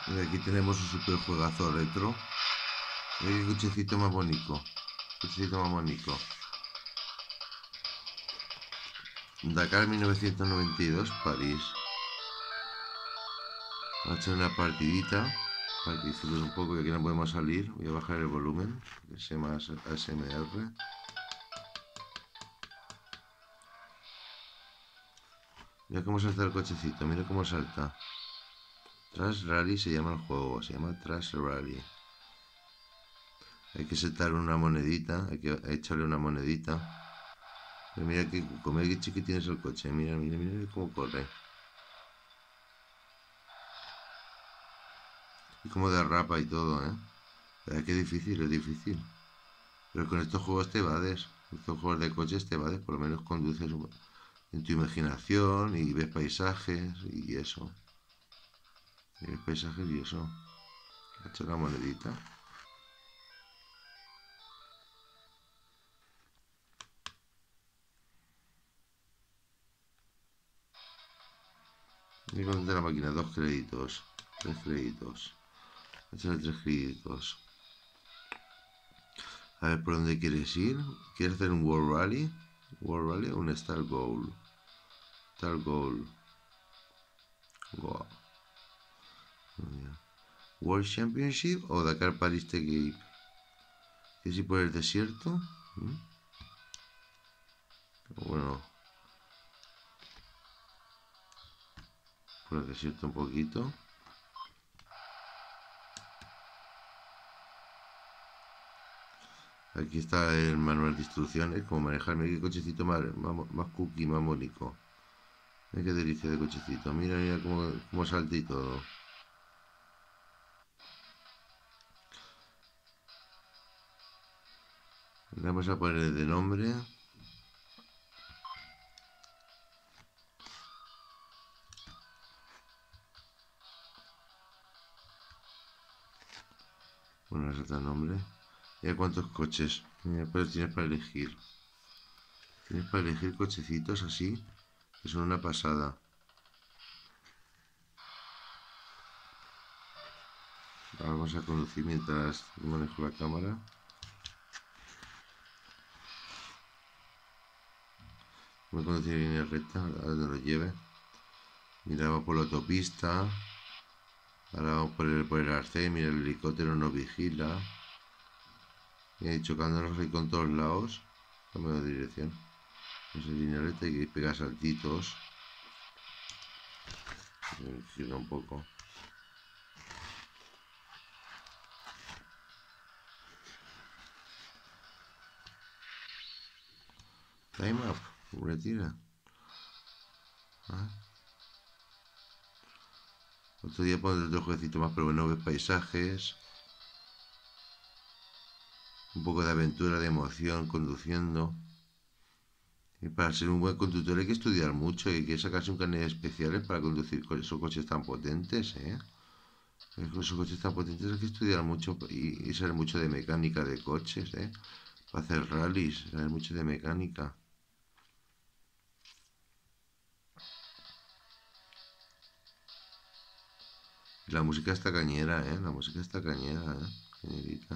Y aquí tenemos un super juegazo retro. Mira qué cochecito más bonito. Cochecito más bonito. Dakar 1992, París. Vamos a echar una partidita para que disfrutes un poco, que aquí no podemos salir. Voy a bajar el volumen, que sea más ASMR. Mira cómo salta el cochecito, mira cómo salta. Trash Rally se llama el juego, se llama Trash Rally. Hay que setar una monedita, hay que echarle una monedita. Pero mira que chiquitín es el coche, mira, mira, mira cómo corre. Y cómo derrapa y todo, ¿eh? Qué difícil, es difícil. Pero con estos juegos te evades, estos juegos de coches te evades, por lo menos conduces en tu imaginación y ves paisajes y eso. Y ves paisajes y eso. Echa la monedita. Y con la máquina, 2 créditos, 3 créditos. Échale 3 créditos. A ver por dónde quieres ir. ¿Quieres hacer un World Rally? ¿World Rally o un Star Goal? Star Goal. Wow. World Championship o Dakar Paris Cape. ¿Quieres ir por el desierto? Bueno, por el desierto un poquito. Aquí está el manual de instrucciones, como manejarme. Qué cochecito más cookie, más bonito. Mira qué delicia de cochecito. Mira, mira cómo salta y todo. Le vamos a poner de nombre. Bueno, ese es el nombre. ¿Y a cuántos coches? Mira, pues tienes para elegir. Tienes para elegir cochecitos así, que son una pasada. Ahora vamos a conducir mientras manejo la cámara. Voy a conducir en línea recta, a donde lo lleve. Mira, vamos por la autopista. Ahora vamos por el arcén, mira, el helicóptero nos vigila. Y ahí chocándonos ahí con todos lados. Cambio de dirección. Es en línea recta y que pega saltitos. Gira un poco. Time up, retira. ¿Ah? Otro día pondré otro jueguecito más, pero bueno, ves paisajes. Un poco de aventura, de emoción, conduciendo. Y para ser un buen conductor hay que estudiar mucho y hay que sacarse un carnet especial para conducir con esos coches tan potentes, ¿eh? Con esos coches tan potentes hay que estudiar mucho y saber mucho de mecánica de coches, ¿eh? Para hacer rallies, saber mucho de mecánica. Y la música está cañera, ¿eh? La música está cañera, ¿eh? Cañerita.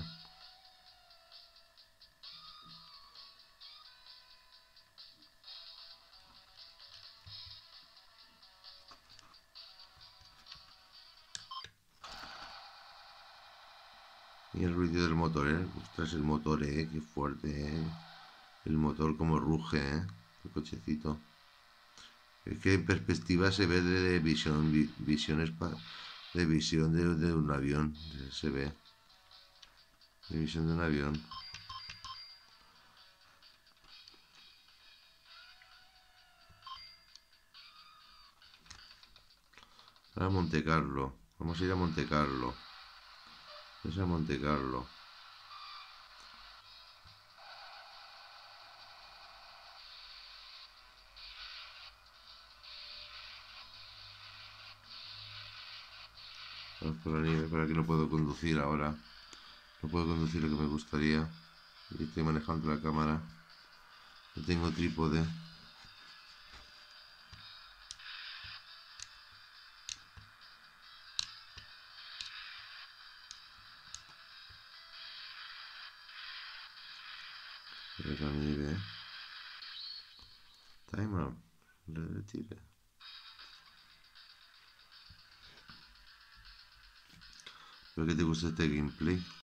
Y el ruido del motor, ¿eh? Ostras, el motor, ¿eh? Qué fuerte, ¿eh? El motor como ruge, ¿eh? El cochecito. Es que en perspectiva se ve de visión, de visión de un avión, se ve. De visión de un avión. Ahora Monte Carlo. Vamos a ir a Monte Carlo. Es a Monte Carlo. Vamos por la nieve, para que no puedo conducir ahora. No puedo conducir lo que me gustaría. Y estoy manejando la cámara. No tengo trípode. Retire. Timer. Retire. ¿Pero qué te gusta este gameplay?